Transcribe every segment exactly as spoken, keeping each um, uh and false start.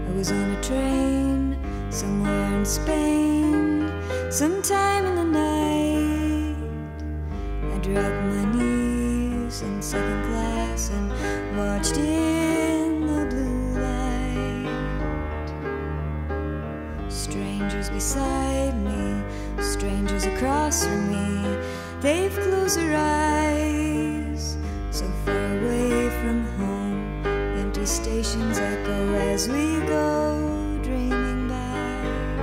I was on a train somewhere in Spain. Sometime in the night I dropped my knees in second class and watched in the blue light. Strangers beside me, strangers across from me, they've closed their eyes. So far away from home, empty stations echo as we go dreaming by.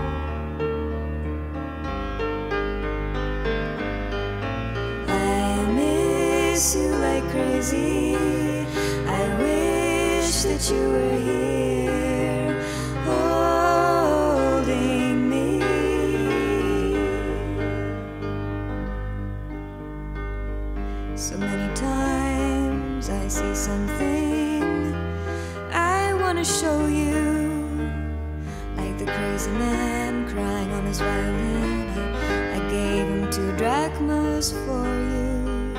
I miss you like crazy. I wish that you were here holding me. So many times I see something I want to show you, like the crazy man crying on his violin. I, I gave him two drachmas for you.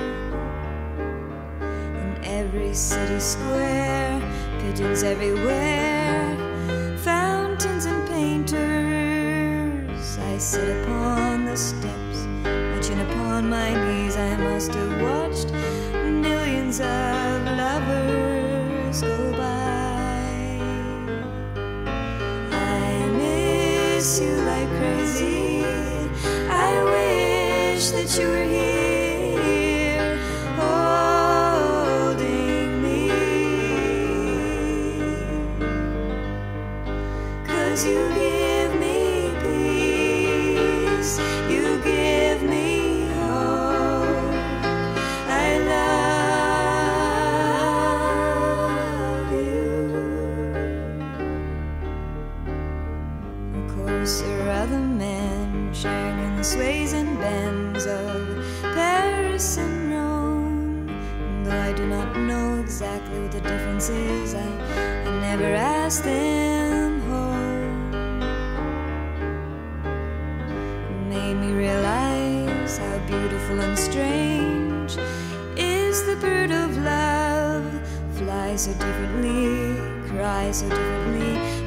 In every city square, pigeons everywhere, fountains and painters. I sit upon the steps, watching upon my knees. I must have watched millions of lovers go by. I miss you like crazy. I wish that you were here holding me, 'cause you give me peace, you give me hope. I love you. Of course there are other men sharing in the sways and bends of Paris and Rome. And though I do not know exactly what the difference is, I, I never asked them home. It made me realize how beautiful and strange is the bird of love. Flies so differently, cries so differently,